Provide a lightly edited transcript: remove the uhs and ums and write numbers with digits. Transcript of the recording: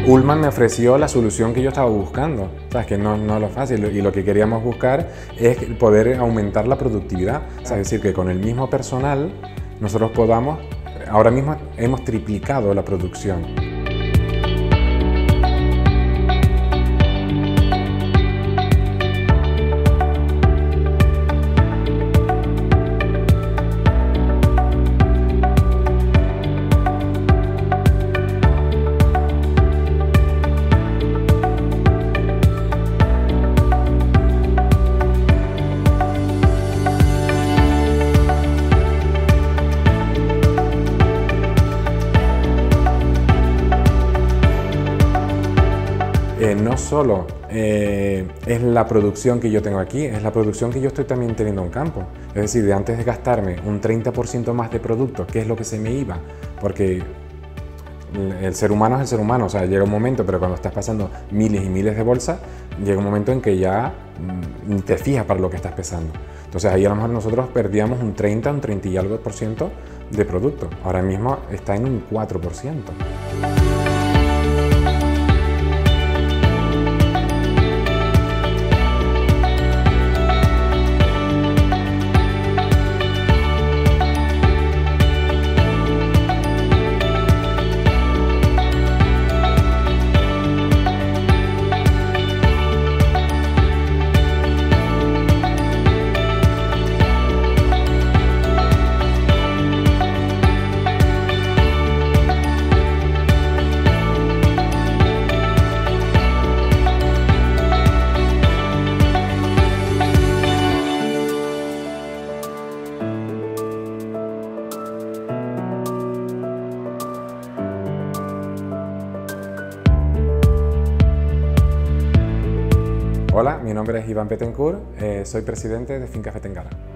Ullman me ofreció la solución que yo estaba buscando. O sea, es que no es lo fácil, y lo que queríamos buscar es poder aumentar la productividad. O sea, es decir, que con el mismo personal nosotros podamos, ahora mismo hemos triplicado la producción. No solo es la producción que yo tengo aquí, es la producción que yo estoy también teniendo en campo. Es decir, de antes de gastarme un 30% más de producto, que es lo que se me iba, porque el ser humano es el ser humano, o sea, llega un momento, pero cuando estás pasando miles y miles de bolsas, llega un momento en que ya te fijas para lo que estás pesando. Entonces ahí a lo mejor nosotros perdíamos un 30 y algo por ciento de producto. Ahora mismo está en un 4%. Hola, mi nombre es Iván Betancourt, soy presidente de Finca Fetengara.